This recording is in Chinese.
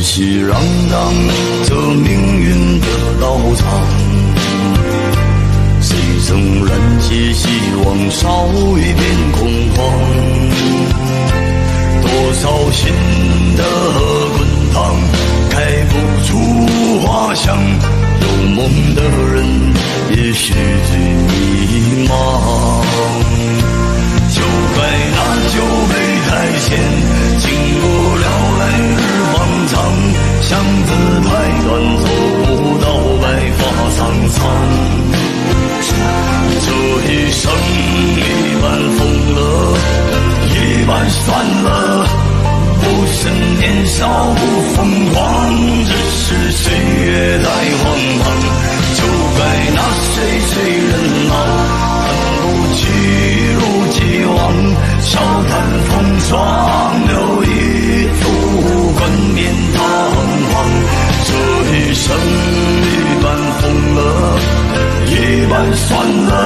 熙攘攘这命运的道场，谁曾燃起希望，烧一片恐慌？多少新的滚烫，开不出花香。有梦的人也许最迷茫，就该那酒杯太咸，经不了来日方长。巷子太短，走不到白发苍苍。这一生一半疯了，一半算了，不是年少不疯狂，只是岁月太荒唐。就该那谁人老，恨不起如既往，笑谈风霜，留一副冠冕堂皇。这一生一半疯了，一半算了，